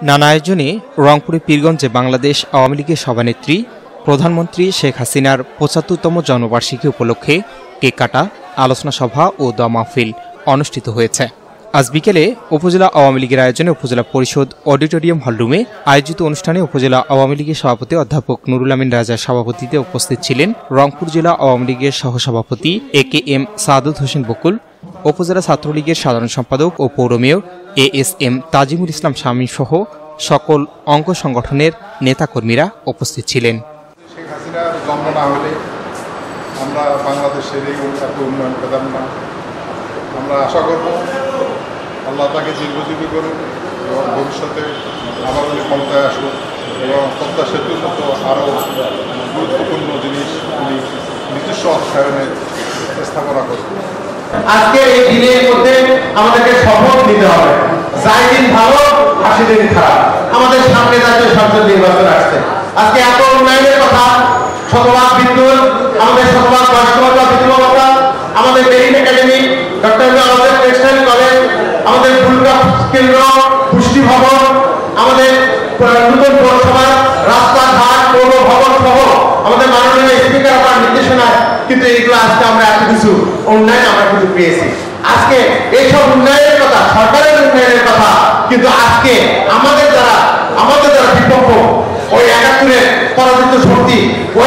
নানা আয়োজনে রংপুরে পীরগঞ্জে বাংলাদেশ আওয়ামী লীগের সভানেত্রী প্রধানমন্ত্রী শেখ হাসিনার ৭৫তম জন্মবার্ষিকী উপলক্ষে কেক কাটা, আলোচনা সভা ও দোয়া মাহফিল অনুষ্ঠিত হয়েছে। আজ বিকেলে উপজেলা আওয়ামী লীগের আয়োজনে উপজেলা পরিষদ অডিটোরিয়াম হলরুমে আয়োজিত অনুষ্ঠানে উপজেলা আওয়ামী লীগের সভাপতি অধ্যাপক নুরুল আমিন রাজার সভাপতিত্বে উপস্থিত ছিলেন রংপুর জেলা আওয়ামী লীগের সহসভাপতি AKM সাদত হোসেন বকুল, উপজেলা ছাত্রলীগের সাধারণ সম্পাদক ও পৌর মেয়র ASM তাজিমুল ইসলাম শামীম সহ সকল অঙ্গ সংগঠনের নেতাকর্মীরা উপস্থিত ছিলেন। শেখ হাসিনার জন্ম না হলে আমরা বাংলাদেশের এই উন্নয়ন পেতাম না। আমরা আশা করব আল্লাহ তাকে দীর্ঘজীবী করুন এবং ভবিষ্যতে আবার উনি ক্ষমতায় আসুন এবং পদ্মা সেতুর মতো আরও গুরুত্বপূর্ণ জিনিস উনি নিজস্ব অর্থায়নের স্থাপনা করবেন। আজকে এই দিনের মধ্যে আমাদেরকে শপথ নিতে হবে, যাই দিন ভালো আসে দিন খারাপ। আমাদের সামনে জাতীয় সংসদ নির্বাচন আসছে। আজকে এত উন্নয়নের কথা, শতভাগ বিদ্যুৎ, আমাদের শতভাগ বয়স্কতা বিদ্যুৎ, আমাদের মেরিন একাডেমি, ডক্টর আমাদের টেক্সটাইল কলেজ, আমাদের ফুলগাছ কেন্দ্র, পুষ্টি ভবন, আমাদের নতুন পৌরসভা, রাস্তাঘাট, পৌর ভবন সহ আমাদের মাননীয় স্পিকার আমার নির্দেশনায় কিন্তু এইগুলো আজকে আমরা এত কিছু উন্নয়ন আমরা কিন্তু পেয়েছি। আজকে এইসব উন্নয়নের কথা, সরকারের উন্নয়নের কথা, কিন্তু আজকে আমাদের দ্বারা বিপক্ষ ওই ৭১-এর পরাজিত শক্তি,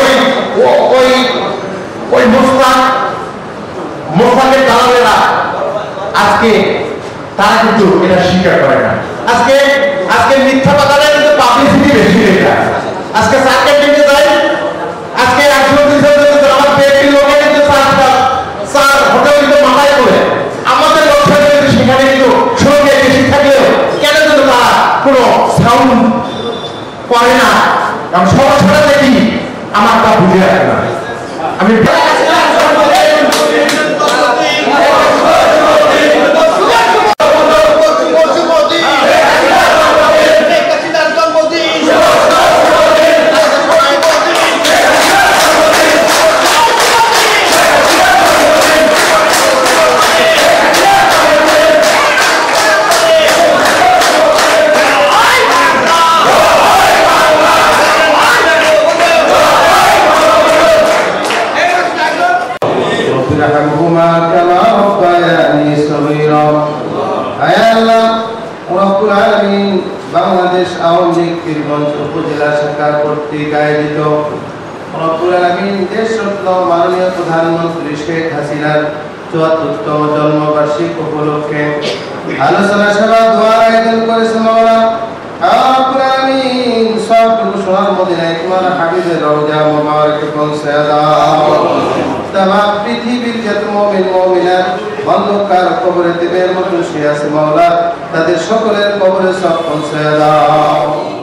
ওই মোস্তাকের দালালেরা আজকে তারা কিন্তু এটা স্বীকার করে না। আজকে মিথ্যা কথাটা কিন্তু পাবলিসিটি বেশি এটা। আজকে সার্কেট নিতে যাই, আজকে একজন আমার পেটি লোকে কিন্তু স্যার হোটেল কিন্তু মাথায় করে আমাদের লক্ষ্য কিন্তু সেখানে কিন্তু সঙ্গে বেশি থাকলেও কেন কিন্তু তারা কোনো সাউন্ড করে না, কারণ সমস্যাটা দেখি আমার তা বুঝে রাখে না। আমি বাংলাদেশ আওয়ামী লীগ পীরগঞ্জ উপজেলা শাখা কর্তৃক আয়োজিত রব্বুল আলামিন দেশরত্ন মাননীয় প্রধানমন্ত্রী শেখ হাসিনার ৭৪তম জন্মবার্ষিকী উপলক্ষে আলোচনা সভা দোয়ার আয়োজন করেছে। মাওলানা রব্বুল আলামিন সবটুকু সোনার মদিনায় তোমার হাবিবের রওজা মুবারকে পৌঁছায় দাও। তামাম পৃথিবীর যত মুমিন মুমিনাত অন্ধকার কবরে দেবের মতো শুয়ে আছে মাওলা, তাদের সকলের কবরে সব পৌঁছায় দাও।